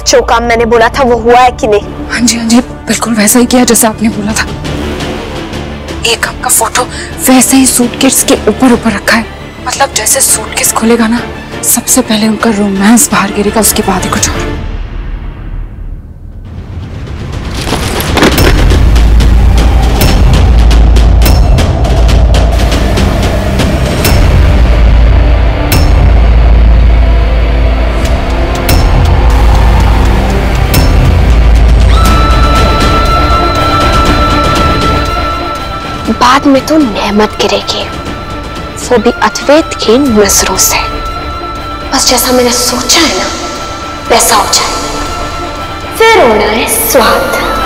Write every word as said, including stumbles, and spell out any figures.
जो काम मैंने बोला था वो हुआ है कि नहीं? हाँ जी हाँ जी, बिल्कुल वैसा ही किया जैसा आपने बोला था। एक आपका फोटो वैसे ही सूटकेस के ऊपर ऊपर रखा है, मतलब जैसे सूटकेस खुलेगा ना सबसे पहले उनका रोमांस बाहर गिरेगा, उसके बाद ही कुछ और। बाद में तो नेमत गिरेगी, वो भी अद्वैत की नजरों से। बस जैसा मैंने सोचा है ना वैसा हो जाए, फिर होना है स्वाद।